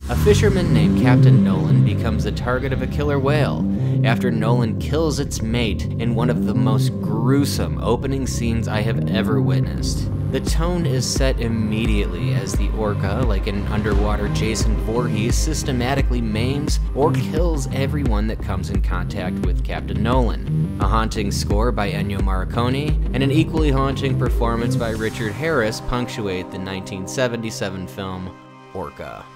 A fisherman named Captain Nolan becomes the target of a killer whale after Nolan kills its mate in one of the most gruesome opening scenes I have ever witnessed. The tone is set immediately as the orca, like an underwater Jason Voorhees, systematically maims or kills everyone that comes in contact with Captain Nolan. A haunting score by Ennio Morricone and an equally haunting performance by Richard Harris punctuate the 1977 film Orca.